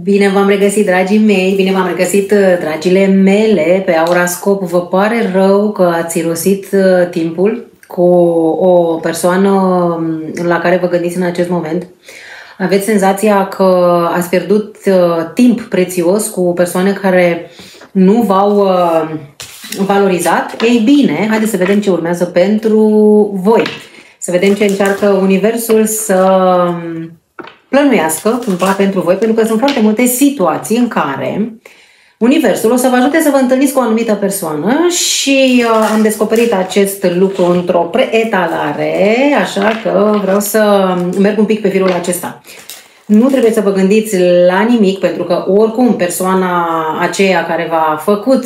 Bine v-am regăsit, dragii mei, bine v-am regăsit, dragile mele, pe Aurascop. Vă pare rău că ați irosit timpul cu o persoană la care vă gândiți în acest moment. Aveți senzația că ați pierdut timp prețios cu persoane care nu v-au valorizat. Ei bine, haideți să vedem ce urmează pentru voi. Să vedem ce încearcă Universul să plănuiască cumva pentru voi, pentru că sunt foarte multe situații în care Universul o să vă ajute să vă întâlniți cu o anumită persoană și am descoperit acest lucru într-o preetalare, așa că vreau să merg un pic pe firul acesta. Nu trebuie să vă gândiți la nimic, pentru că oricum persoana aceea care v-a făcut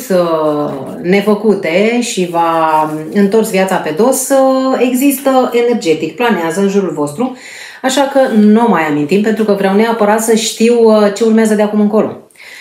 nefăcute și v-a întors viața pe dos există energetic, planează în jurul vostru, așa că nu mai amintim, pentru că vreau neapărat să știu ce urmează de acum încolo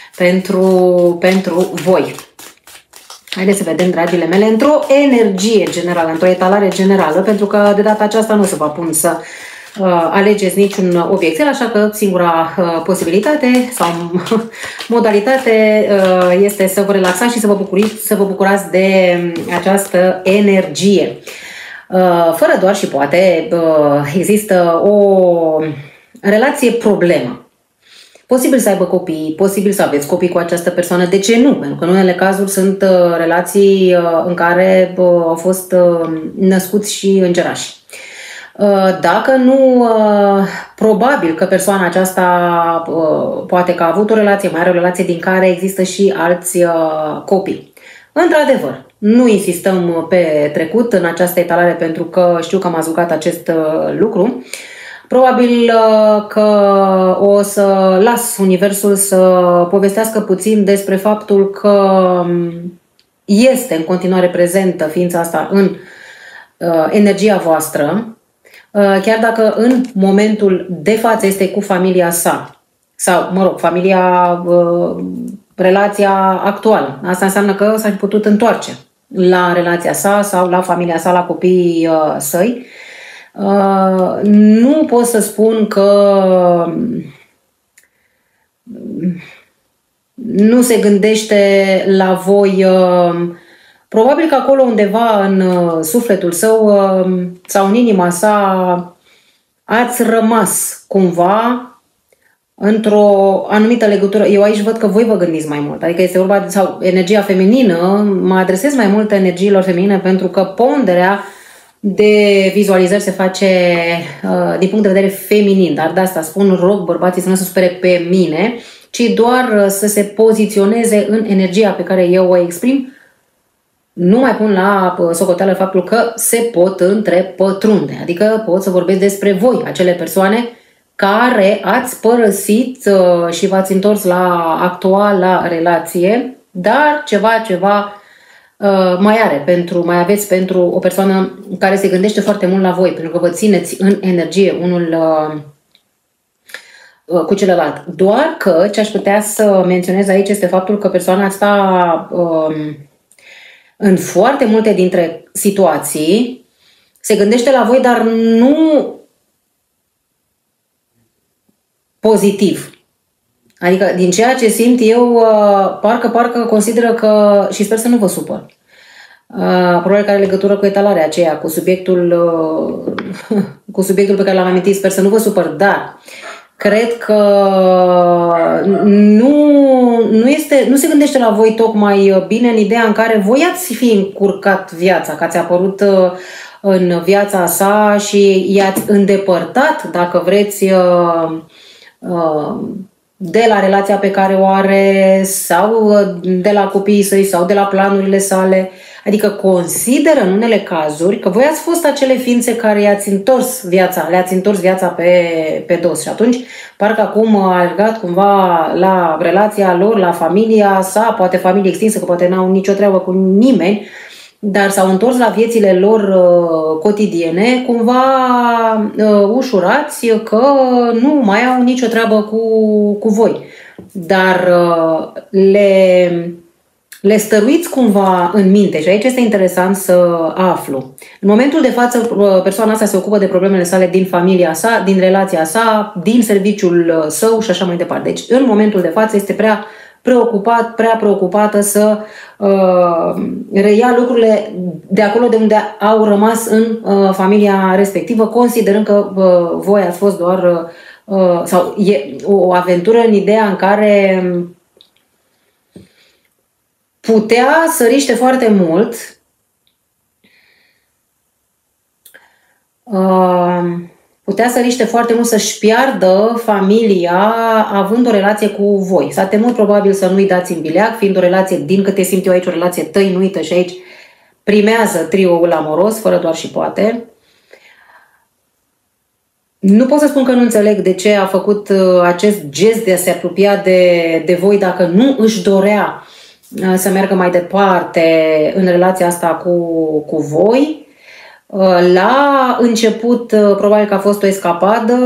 pentru voi. Haideți să vedem, dragile mele, într-o energie generală, într-o etalare generală, pentru că de data aceasta nu o să vă pun să alegeți niciun obiectel, așa că singura posibilitate sau modalitate este să vă relaxați și să vă bucurați de această energie. Fără doar și poate, există o relație problemă. Posibil să aibă copii, posibil să aveți copii cu această persoană. De ce nu? Pentru că în unele cazuri sunt relații în care au fost născuți și îngerași. Dacă nu, probabil că persoana aceasta poate că a avut o relație, mai are o relație din care există și alți copii. Într-adevăr, nu insistăm pe trecut în această etalare, pentru că știu că am azucat acest lucru. Probabil că o să las Universul să povestească puțin despre faptul că este în continuare prezentă ființa asta în energia voastră, chiar dacă în momentul de față este cu familia sa sau, mă rog, relația actuală. Asta înseamnă că s-a putut întoarce la relația sa sau la familia sa, la copiii săi. Nu pot să spun că nu se gândește la voi. Probabil că acolo undeva în sufletul său sau în inima sa ați rămas cumva într-o anumită legătură. Eu aici văd că voi vă gândiți mai mult. Adică este vorba de, sau energia feminină, mă adresez mai mult energiilor feminine, pentru că ponderea de vizualizări se face din punct de vedere feminin. Dar de asta spun, rog bărbații să nu se supere pe mine, ci doar să se poziționeze în energia pe care eu o exprim. Nu mai pun la socoteală faptul că se pot întrepătrunde. Adică pot să vorbesc despre voi, acele persoane care ați părăsit și v-ați întors la actuala relație, dar ceva mai aveți pentru o persoană care se gândește foarte mult la voi, pentru că vă țineți în energie unul cu celălalt. Doar că ce aș putea să menționez aici este faptul că persoana asta în foarte multe dintre situații se gândește la voi, dar nu pozitiv. Adică din ceea ce simt eu, parcă consideră că, și sper să nu vă supăr, probabil că are legătură cu etalarea aceea, cu subiectul pe care l-am amintit, sper să nu vă supăr, dar cred că nu se gândește la voi tocmai bine în ideea în care voi ați fi încurcat viața, că ați apărut în viața sa și i-ați îndepărtat, dacă vreți, de la relația pe care o are sau de la copiii săi sau de la planurile sale. Adică consideră în unele cazuri că voi ați fost acele ființe care le-ați întors viața pe dos și atunci parcă acum a alergat cumva la relația lor, la familia sa, poate familie extinsă, că poate n-au nicio treabă cu nimeni, dar s-au întors la viețile lor cotidiene, cumva ușurați că nu mai au nicio treabă cu voi. Dar le stăruiți cumva în minte și aici este interesant să aflu. În momentul de față, persoana asta se ocupă de problemele sale din familia sa, din relația sa, din serviciul său și așa mai departe. Deci, în momentul de față este prea preocupată să reia lucrurile de acolo de unde au rămas în familia respectivă, considerând că voi ați fost doar sau e o aventură în ideea în care putea să riște foarte mult să-și piardă familia având o relație cu voi. S-a temut probabil să nu-i dați în bileac, fiind o relație, din câte simt eu aici, o relație tăinuită și aici primează trioul amoros, fără doar și poate. Nu pot să spun că nu înțeleg de ce a făcut acest gest de a se apropia de voi dacă nu își dorea să meargă mai departe în relația asta cu voi. La început, probabil că a fost o escapadă,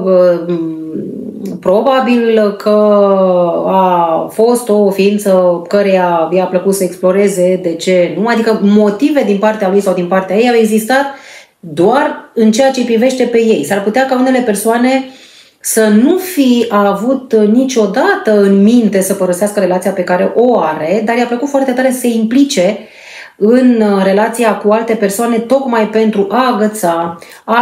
probabil că a fost o ființă căreia i-a plăcut să exploreze, de ce nu? Adică motive din partea lui sau din partea ei au existat doar în ceea ce privește pe ei. S-ar putea ca unele persoane să nu fi avut niciodată în minte să părăsească relația pe care o are, dar i-a plăcut foarte tare să se implice în relația cu alte persoane tocmai pentru a agăța,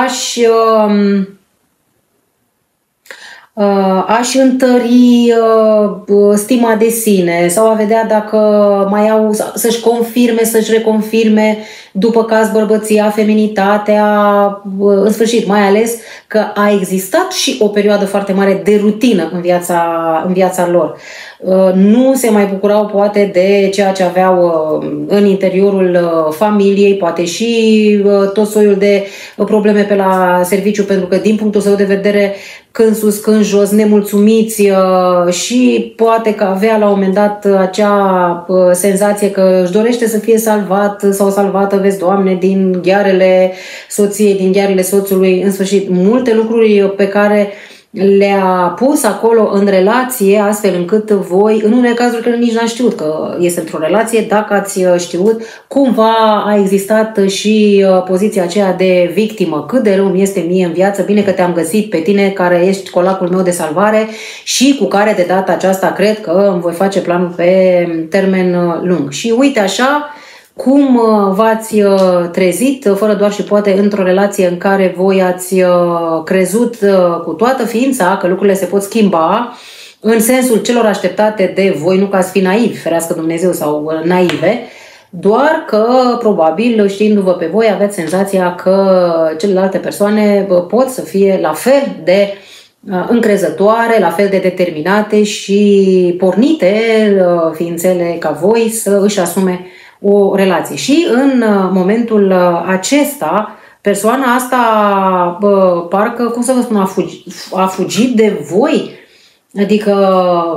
a-și întări stima de sine sau a vedea dacă mai au, să-și confirme, să-și reconfirme după caz bărbăția, feminitatea, în sfârșit, mai ales că a existat și o perioadă foarte mare de rutină în viața lor. Nu se mai bucurau poate de ceea ce aveau în interiorul familiei, poate și tot soiul de probleme pe la serviciu, pentru că din punctul său de vedere, când sus, când jos, nemulțumiți și poate că avea la un moment dat acea senzație că își dorește să fie salvat sau salvată, vezi, Doamne, din ghearele soției, din ghearele soțului, în sfârșit, multe lucruri pe care le-a pus acolo în relație, astfel încât voi, în unele cazuri că nici n-ați știut că este într-o relație, dacă ați știut, cumva a existat și poziția aceea de victimă. Cât de rău mi este mie în viață, bine că te-am găsit pe tine, care ești colacul meu de salvare și cu care de data aceasta cred că îmi voi face planul pe termen lung. Și uite așa cum v-ați trezit, fără doar și poate, într-o relație în care voi ați crezut cu toată ființa că lucrurile se pot schimba în sensul celor așteptate de voi, nu ca să fi naivi, ferească Dumnezeu, sau naive, doar că, probabil, știindu-vă pe voi, aveți senzația că celelalte persoane pot să fie la fel de încrezătoare, la fel de determinate și pornite ființele ca voi să își asume o relație. Și în momentul acesta, persoana asta parcă, cum să vă spun, a fugit de voi. Adică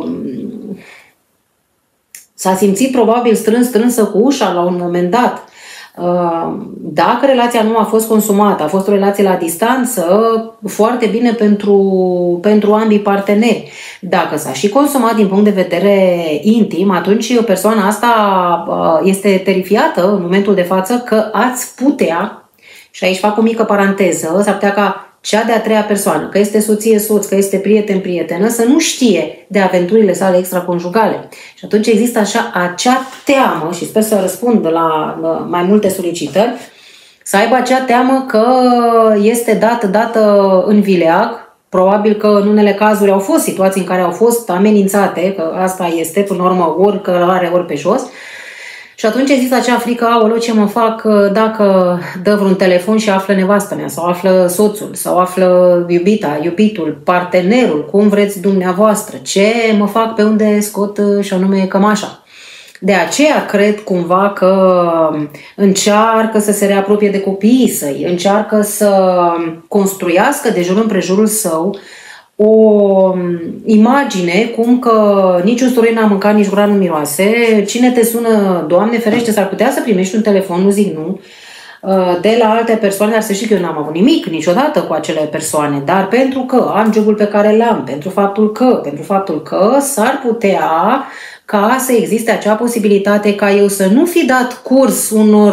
s-a simțit probabil strânsă cu ușa la un moment dat. Dacă relația nu a fost consumată, a fost o relație la distanță, foarte bine pentru ambii parteneri. Dacă s-a și consumat din punct de vedere intim, atunci persoana asta este terifiată în momentul de față că ați putea, și aici fac o mică paranteză, s-ar putea ca cea de-a treia persoană, că este soție-soț, că este prieten-prietenă, să nu știe de aventurile sale extraconjugale. Și atunci există așa acea teamă, și sper să răspund la mai multe solicitări, să aibă acea teamă că este dată în vileag. Probabil că în unele cazuri au fost situații în care au fost amenințate, că asta este, până la urmă, ori călare, ori pe jos. Și atunci există acea frică, aoleu, ce mă fac dacă dă vreun telefon și află nevastă mea, sau află soțul, sau află iubita, iubitul, partenerul, cum vreți dumneavoastră, ce mă fac, pe unde scot și anume cămașa. De aceea cred cumva că încearcă să se reapropie de copiii săi, încearcă să construiască de jur împrejurul său o imagine cum că nici usturoi n-a mâncat, nici gura nu miroase. Cine te sună, Doamne ferește, s-ar putea să primești un telefon, nu zic nu, de la alte persoane, dar să știi că eu n-am avut nimic niciodată cu acele persoane, dar pentru că am jobul pe care l-am, pentru faptul că s-ar putea ca să existe acea posibilitate ca eu să nu fi dat curs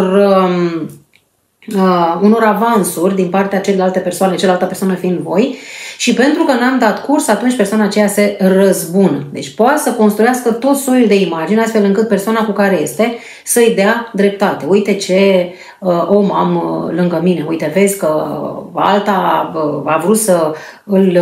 unor avansuri din partea celelalte persoane, cealaltă persoană fiind voi, și pentru că n-am dat curs, atunci persoana aceea se răzbună. Deci poate să construiască tot soiul de imagini astfel încât persoana cu care este să-i dea dreptate. Uite ce om am lângă mine, uite, vezi că alta a vrut să îl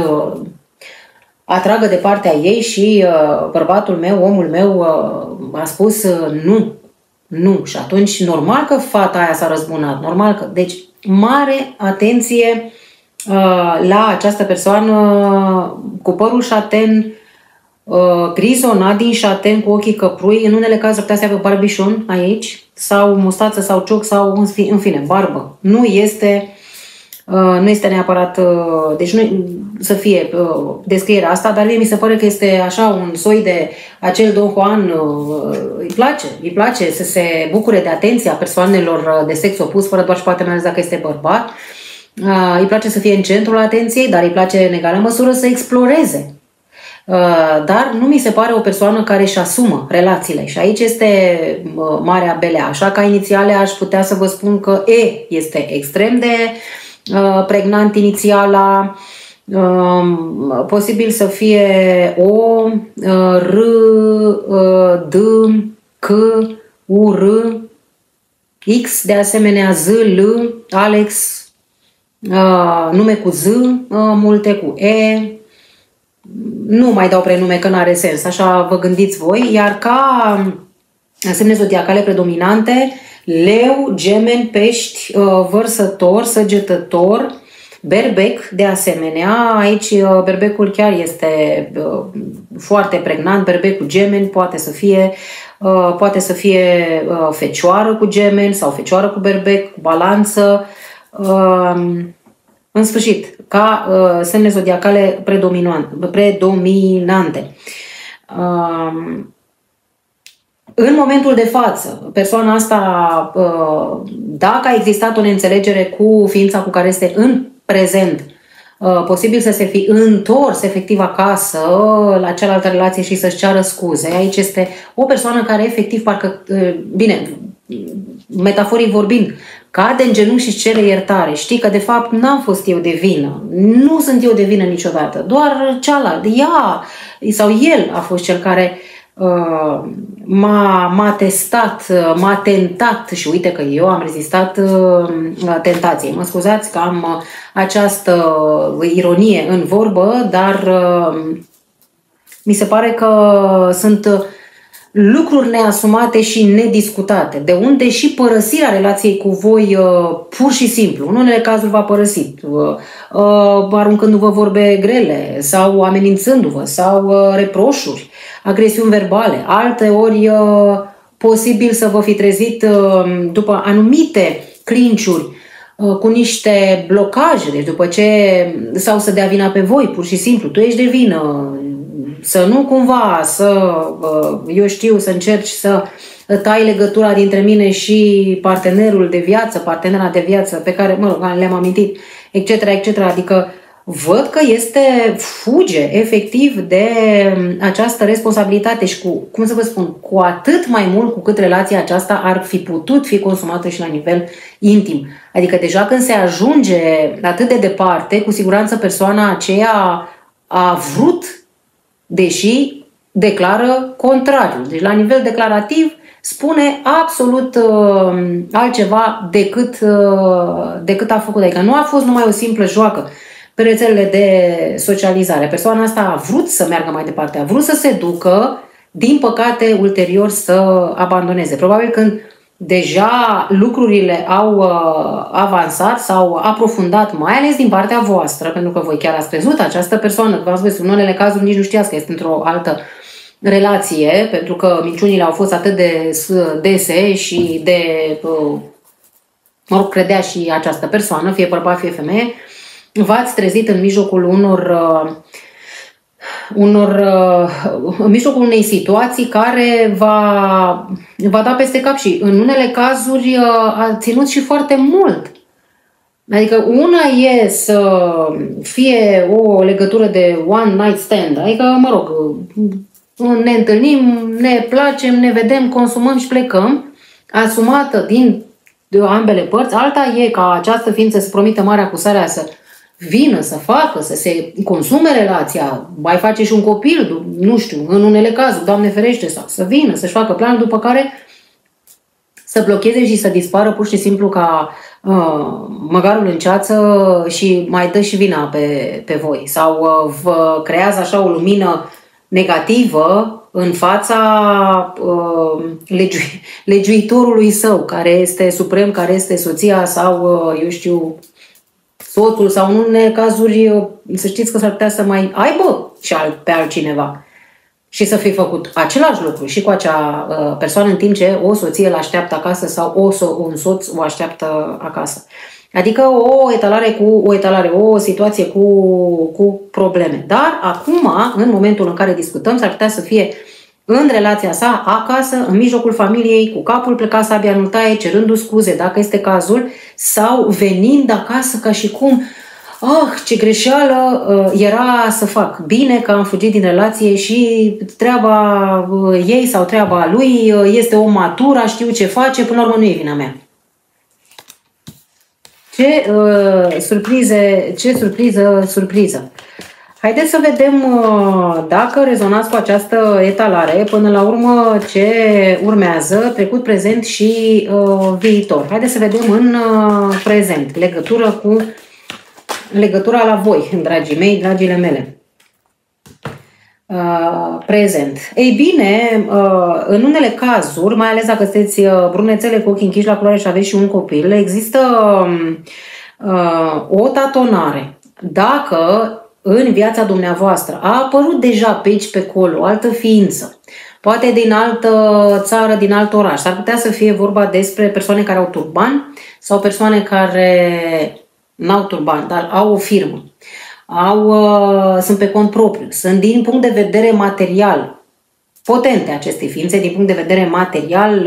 atragă de partea ei și bărbatul meu, omul meu a spus nu. Nu. Și atunci normal că fata aia s-a răzbunat. Normal că... Deci mare atenție la această persoană cu părul șaten, grizonat din șaten, cu ochii căprui. În unele cazuri putea să aibă barbișon aici, sau mustață, sau cioc, sau în fine, barbă. Nu este neapărat, deci nu să fie descrierea asta, dar mie mi se pare că este așa un soi de acel Don Juan, îi place să se bucure de atenția persoanelor de sex opus, fără doar și poate mai ales dacă este bărbat. Îi place să fie în centrul atenției, dar îi place în egală măsură să exploreze. Dar nu mi se pare o persoană care își asumă relațiile și aici este marea belea. Așa ca inițiale aș putea să vă spun că E este extrem de pregnant inițiala, posibil să fie O, R, D, C, U, R, X, de asemenea Z, L, Alex, nume cu Z, multe cu E. Nu mai dau prenume că n-are sens, așa vă gândiți voi, iar ca semne zodiacale predominante, Leu, Gemeni, Pești, Vărsător, Săgetător, Berbec, de asemenea. Aici berbecul chiar este foarte pregnant, berbecul Gemeni poate să fie fecioară cu Gemeni sau fecioară cu berbec, cu balanță. În sfârșit, ca semne zodiacale predominante. În momentul de față, persoana asta, dacă a existat o neînțelegere cu ființa cu care este în prezent, posibil să se fi întors efectiv acasă la cealaltă relație și să-și ceară scuze. Aici este o persoană care efectiv parcă, bine, metaforic vorbind, cade în genunchi și cere iertare. Știi că de fapt n-am fost eu de vină. Nu sunt eu de vină niciodată. Doar cealaltă, ea sau el a fost cel care m-a testat, m-a tentat și uite că eu am rezistat tentației. Mă scuzați că am această ironie în vorbă, dar mi se pare că sunt lucruri neasumate și nediscutate, de unde și părăsirea relației cu voi pur și simplu. În unele cazuri v-a părăsit, aruncându-vă vorbe grele sau amenințându-vă sau reproșuri, agresiuni verbale. Alteori posibil să vă fi trezit după anumite clinciuri cu niște blocaje, deci după ce, sau să dea vina pe voi, pur și simplu, tu ești de vină, să nu cumva eu știu, să încerci să tai legătura dintre mine și partenerul de viață, partenera de viață pe care, mă rog, le-am amintit, etc., etc. Adică văd că fuge efectiv de această responsabilitate și cum să vă spun, cu atât mai mult cu cât relația aceasta ar fi putut fi consumată și la nivel intim. Adică deja când se ajunge atât de departe, cu siguranță persoana aceea a vrut, deși declară contrariul. Deci la nivel declarativ spune absolut altceva decât a făcut. Adică nu a fost numai o simplă joacă pe rețelele de socializare. Persoana asta a vrut să meargă mai departe, a vrut să se ducă, din păcate ulterior să abandoneze. Probabil când deja lucrurile au avansat sau aprofundat, mai ales din partea voastră, pentru că voi chiar ați crezut această persoană, v-ați văzut, în unele cazuri nici nu știați că este într-o altă relație, pentru că minciunile au fost atât de dese și de, mă rog, credea și această persoană, fie bărbat, fie femeie, v-ați trezit în mijlocul în mijlocul unei situații care va da peste cap și în unele cazuri a ținut și foarte mult. Adică una e să fie o legătură de one night stand, adică, mă rog, ne întâlnim, ne placem, ne vedem, consumăm și plecăm, asumată de ambele părți. Alta e ca această ființă să promită marea acusarea să vină, să facă, să se consume relația, mai face și un copil, nu știu, în unele cazuri, Doamne ferește, sau să vină, să-și facă planul, după care să blocheze și să dispară pur și simplu ca măgarul în ceață și mai dă și vina pe voi. Sau vă creează așa o lumină negativă în fața legiuitorului său, care este suprem, care este soția sau, eu știu, soțul, sau în unele cazuri, să știți că s-ar putea să mai aibă și pe altcineva și să fi făcut același lucru și cu acea persoană, în timp ce o soție îl așteaptă acasă sau un soț o așteaptă acasă. Adică o situație cu probleme. Dar acum, în momentul în care discutăm, s-ar putea să fie în relația sa, acasă, în mijlocul familiei, cu capul plecat sabia în taie, cerându scuze, dacă este cazul, sau venind acasă ca și cum, ce greșeală era să fac. Bine că am fugit din relație și treaba ei sau treaba lui este o matură, știu ce face, până la urmă nu e vina mea. Ce surpriză! Haideți să vedem dacă rezonați cu această etalare, până la urmă ce urmează, trecut, prezent și viitor. Haideți să vedem în prezent, legătura la voi, dragii mei, dragile mele. Prezent. Ei bine, în unele cazuri, mai ales dacă sunteți brunețele cu ochii închiși la culoare și aveți și un copil, există o tatonare. Dacă în viața dumneavoastră a apărut deja pe aici, pe acolo, o altă ființă, poate din altă țară, din alt oraș, s-ar putea să fie vorba despre persoane care au turban sau persoane care n-au turban, dar au o firmă, sunt pe cont propriu, sunt din punct de vedere material potente aceste ființe, din punct de vedere material,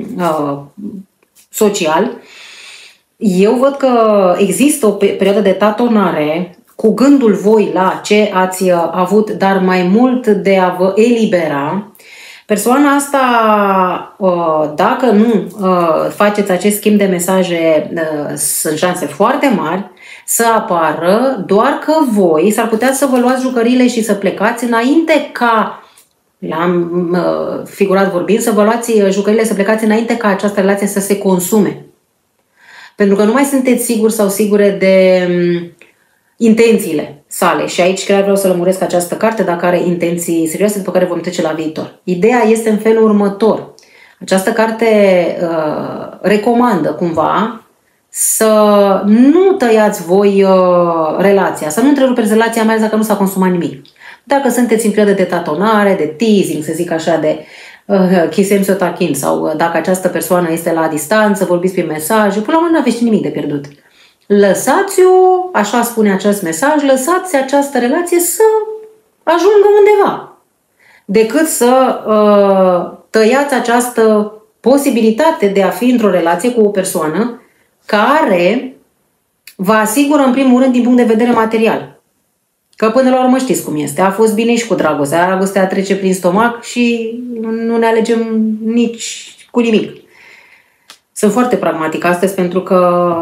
social. Eu văd că există o perioadă de tatonare cu gândul voi la ce ați avut, dar mai mult de a vă elibera. Persoana asta, dacă nu faceți acest schimb de mesaje, sunt șanse foarte mari să apară, doar că voi s-ar putea să vă luați jucăriile și să plecați înainte ca, figurat vorbind, să vă luați jucăriile, să plecați înainte ca această relație să se consume. Pentru că nu mai sunteți siguri sau sigure de intențiile sale. Și aici chiar vreau să lămuresc această carte dacă are intenții serioase, după care vom trece la viitor. Ideea este în felul următor. Această carte recomandă cumva să nu tăiați voi relația, să nu întrerupeți relația, mai ales dacă nu s-a consumat nimic. Dacă sunteți în perioadă de tatonare, de teasing, să zic așa, de chisem sotakin, sau dacă această persoană este la distanță, vorbiți prin mesaje, până la urmă nu aveți nimic de pierdut. Lăsați-o, așa spune acest mesaj, lăsați această relație să ajungă undeva, decât să tăiați această posibilitate de a fi într-o relație cu o persoană care vă asigură în primul rând din punct de vedere material. Că până la urmă știți cum este, a fost bine și cu dragostea, dragostea trece prin stomac și nu ne alegem nici cu nimic. Sunt foarte pragmatic astăzi pentru că,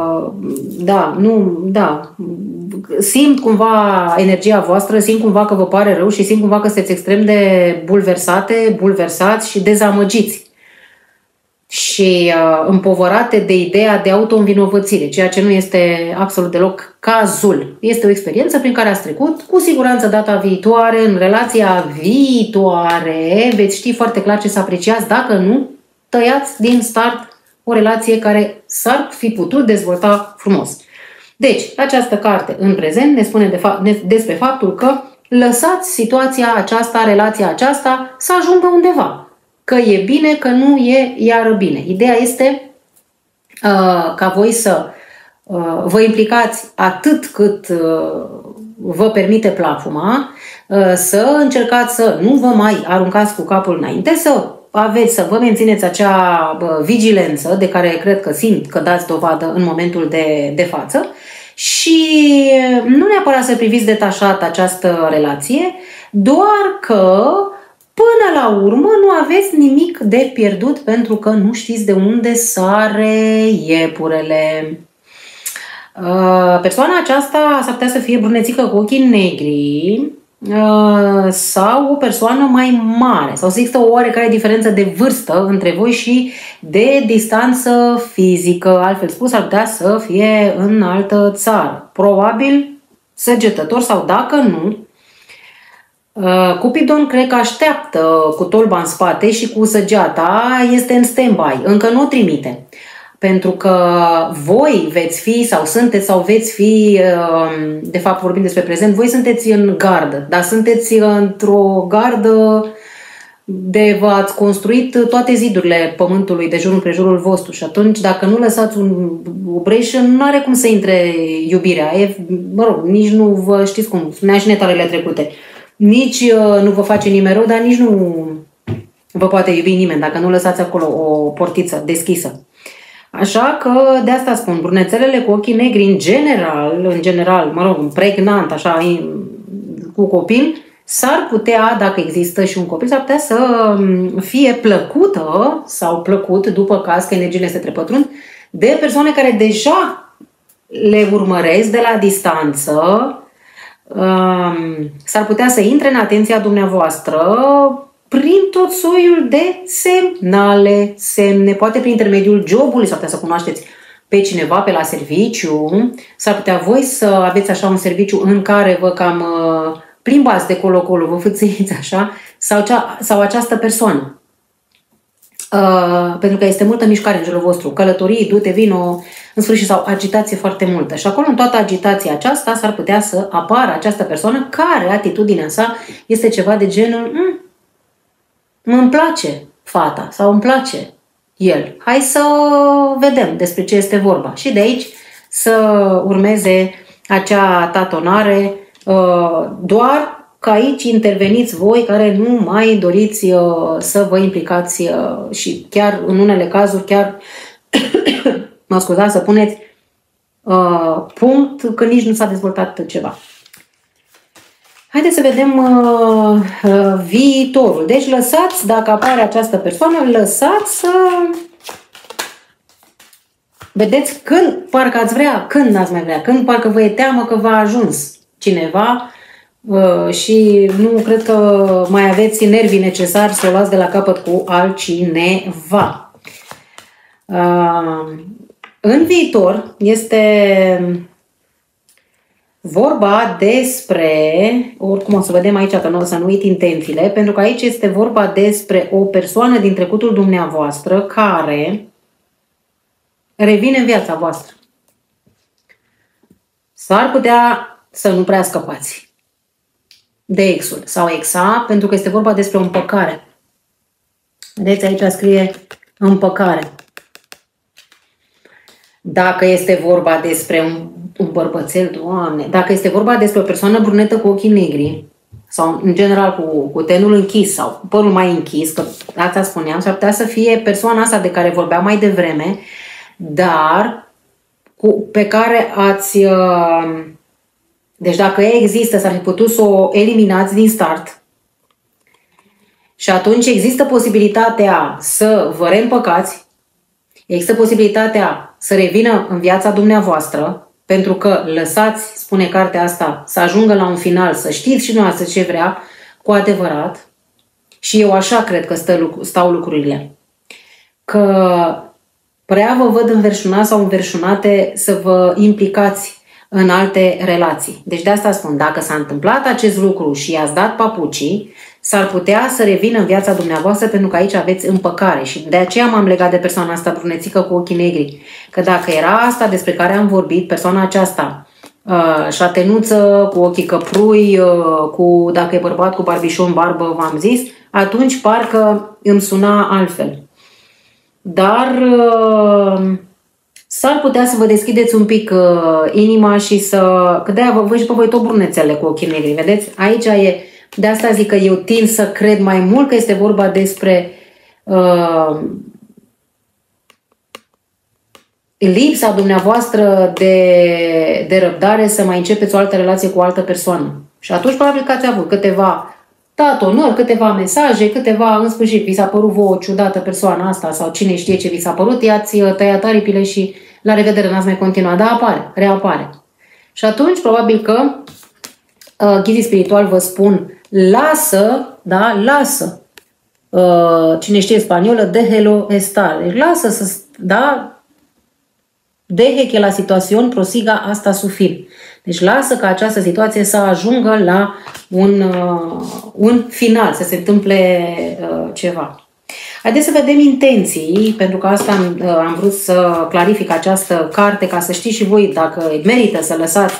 simt cumva energia voastră, simt cumva că vă pare rău și simt cumva că sunteți extrem de bulversați și dezamăgiți. Și împovărate de ideea de auto-învinovățire, ceea ce nu este absolut deloc cazul. Este o experiență prin care ați trecut, cu siguranță data viitoare, în relația viitoare, veți ști foarte clar ce să apreciați, dacă nu, tăiați din start o relație care s-ar fi putut dezvolta frumos. Deci, această carte în prezent ne spune despre faptul că lăsați situația aceasta, relația aceasta să ajungă undeva. Că e bine, că nu e iară bine. Ideea este ca voi să vă implicați atât cât vă permite plafuma, să încercați să nu vă mai aruncați cu capul înainte, să vă mențineți acea vigilență de care cred că simt că dați dovadă în momentul de față și nu neapărat să priviți detașat această relație, doar că până la urmă nu aveți nimic de pierdut pentru că nu știți de unde sare iepurele. Persoana aceasta s-ar putea să fie brunețică cu ochii negri sau o persoană mai mare sau să există o oarecare diferență de vârstă între voi și de distanță fizică, altfel spus ar putea să fie în altă țară, probabil săgetător sau dacă nu, Cupidon cred că așteaptă cu tolba în spate și cu săgeata este în stand-by, încă nu o trimite. Pentru că voi veți fi sau sunteți sau veți fi, de fapt vorbim despre prezent, voi sunteți în gardă, dar sunteți într-o gardă de v-ați construit toate zidurile pământului de jur împrejurul vostru și atunci dacă nu lăsați o breșă, nu are cum să intre iubirea. Mă rog, nici nu vă știți cum, spunea și netalele trecute. Nici nu vă face nimeni rău, dar nici nu vă poate iubi nimeni dacă nu lăsați acolo o portiță deschisă. Așa că de asta spun, brunețelele cu ochii negri în general, mă rog, pregnant, așa, cu copil, s-ar putea, dacă există și un copil, s-ar putea să fie plăcută sau plăcut, după caz că energiile se trepătrund, de persoane care deja le urmăresc de la distanță. S-ar putea să intre în atenția dumneavoastră prin tot soiul de semne, poate prin intermediul jobului, s-ar putea să cunoașteți pe cineva pe la serviciu, s-ar putea voi să aveți așa un serviciu în care vă cam plimbați de colo-colo, vă fâțâiți așa, sau această persoană. Pentru că este multă mișcare în jurul vostru, călătorii, du-te, vino, în sfârșit, sau agitație foarte multă. Și acolo, în toată agitația aceasta, s-ar putea să apară această persoană care atitudinea sa este ceva de genul îmi place fata sau îmi place el. Hai să vedem despre ce este vorba. Și de aici să urmeze acea tatonare, doar că aici interveniți voi care nu mai doriți să vă implicați și chiar în unele cazuri chiar mă scuzați, să puneți punct că nici nu s-a dezvoltat ceva. Haideți să vedem viitorul. Deci lăsați, dacă apare această persoană, lăsați să vedeți când parcă ați vrea, când n-ați mai vrea, când parcă vă e teamă că v-a ajuns cineva și nu cred că mai aveți nervii necesari să o luați de la capăt cu altcineva. În viitor este vorba despre, oricum o să vedem aici, că nu o să nu uit intențiile, pentru că aici este vorba despre o persoană din trecutul dumneavoastră care revine în viața voastră. S-ar putea să nu prea scăpați de exul sau exa, pentru că este vorba despre o împăcare. Vedeți, aici scrie împăcare. Dacă este vorba despre un bărbățel, Doamne, dacă este vorba despre o persoană brunetă cu ochii negri sau în general cu tenul închis sau cu părul mai închis, că asta spuneam, s-ar putea să fie persoana asta de care vorbeam mai devreme, dar pe care ați... Deci dacă ea există, s-ar fi putut să o eliminați din start și atunci există posibilitatea să vă reîmpăcați, există posibilitatea să revină în viața dumneavoastră, pentru că lăsați, spune cartea asta, să ajungă la un final, să știți și dumneavoastră ce vrea cu adevărat. Și eu așa cred că stau lucrurile. Că prea vă văd înverșunați sau înverșunate să vă implicați în alte relații. Deci de asta spun, dacă s-a întâmplat acest lucru și i-ați dat papucii, s-ar putea să revină în viața dumneavoastră pentru că aici aveți împăcare și de aceea m-am legat de persoana asta brunețică cu ochii negri. Că dacă era asta despre care am vorbit, persoana aceasta, șatenuță, cu ochii căprui, cu, dacă e bărbat, cu barbișon, barbă, v-am zis, atunci parcă îmi suna altfel. Dar s-ar putea să vă deschideți un pic inima și să... Că de-aia vă văd și pe voi tot brunețele cu ochii negri, vedeți? Aici e... De asta zic că eu tind să cred mai mult că este vorba despre lipsa dumneavoastră de răbdare să mai începeți o altă relație cu o altă persoană. Și atunci probabil că ați avut câteva dat onor, câteva mesaje, câteva, în sfârșit, vi s-a părut vouă ciudată persoana asta sau cine știe ce vi s-a părut, i-ați tăiat aripile și la revedere, n-ați mai continuat, dar apare, reapare. Și atunci, probabil că ghidii spiritual vă spun, lasă, da, lasă, cine știe spaniolă, déjelo estar, deci lasă să, da, deje que la situación prosiga hasta su fin. Deci lasă ca această situație să ajungă la un final, să se întâmple ceva. Haideți să vedem intenții, pentru că asta am vrut să clarific această carte, ca să știți și voi dacă merită să lăsați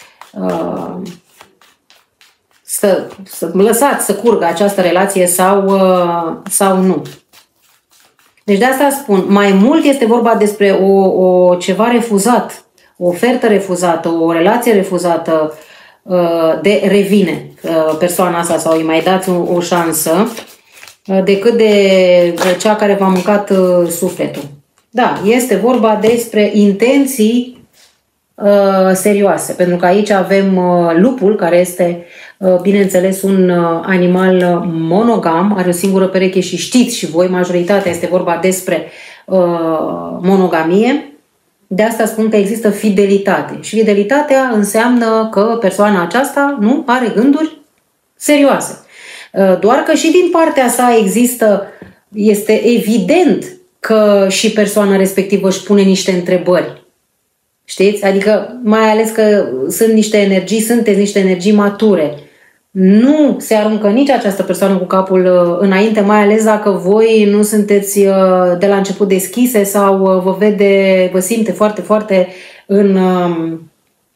să lăsați să curgă această relație sau nu. Deci de asta spun, mai mult este vorba despre ceva refuzat, o ofertă refuzată, o relație refuzată, de revine persoana asta sau îi mai dați o șansă, decât de cea care v-a mâncat sufletul. Da, este vorba despre intenții serioase, pentru că aici avem lupul, care este, bineînțeles, un animal monogam, are o singură pereche și știți și voi, majoritatea este vorba despre monogamie. De asta spun că există fidelitate. Și fidelitatea înseamnă că persoana aceasta nu are gânduri serioase. Doar că și din partea sa este evident că și persoana respectivă își pune niște întrebări. Știți? Adică mai ales că sunteți niște energii mature. Nu se aruncă nici această persoană cu capul înainte, mai ales dacă voi nu sunteți de la început deschise sau vă simte foarte, foarte în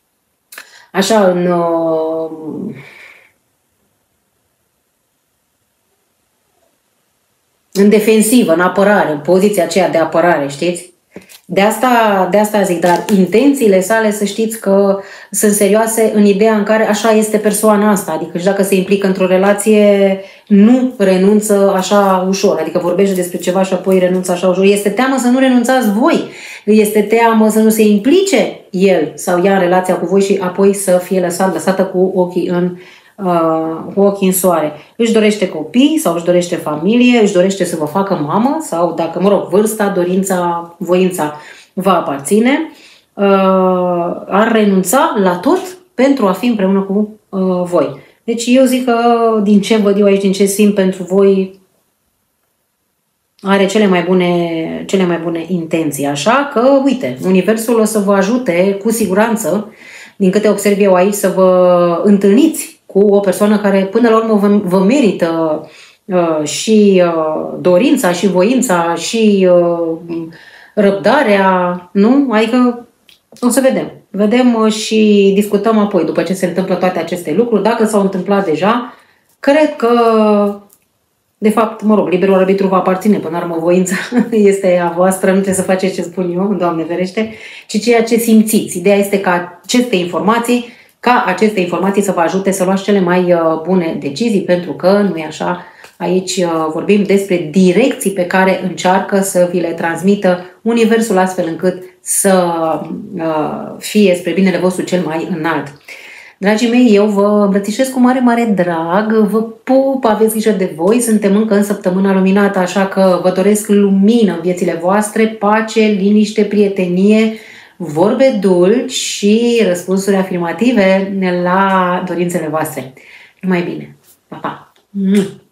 defensivă, în apărare, în poziția aceea de apărare, știți? De asta zic, dar intențiile sale să știți că sunt serioase în ideea în care așa este persoana asta, adică și dacă se implică într-o relație, nu renunță așa ușor, adică vorbește despre ceva și apoi renunță așa ușor. Este teamă să nu renunțați voi, este teamă să nu se implice el sau ea în relația cu voi și apoi să fie lăsată cu ochii în soare. Își dorește copii sau își dorește familie, își dorește să vă facă mamă sau dacă, mă rog, vârsta, dorința, voința vă aparține, ar renunța la tot pentru a fi împreună cu voi. Deci eu zic că din ce văd eu aici, din ce simt pentru voi, are cele mai bune intenții. Așa că, uite, Universul o să vă ajute cu siguranță, din câte observ eu aici, să vă întâlniți cu o persoană care până la urmă vă merită și dorința, și voința, și răbdarea, nu? Adică o să vedem. Vedem și discutăm apoi, după ce se întâmplă toate aceste lucruri. Dacă s-au întâmplat deja, cred că, de fapt, mă rog, liberul arbitru vă aparține, până la urmă voința este a voastră, nu trebuie să faceți ce spun eu, Doamne ferește, ci ceea ce simțiți. Ideea este ca aceste informații să vă ajute să luați cele mai bune decizii, pentru că, nu e așa, aici vorbim despre direcții pe care încearcă să vi le transmită Universul astfel încât să fie spre binele vostru cel mai înalt. Dragii mei, eu vă îmbrățișez cu mare, mare drag, vă pup, aveți grijă de voi, suntem încă în săptămâna luminată, așa că vă doresc lumină în viețile voastre, pace, liniște, prietenie, vorbe dulci și răspunsuri afirmative la dorințele voastre. Numai bine! Pa, pa!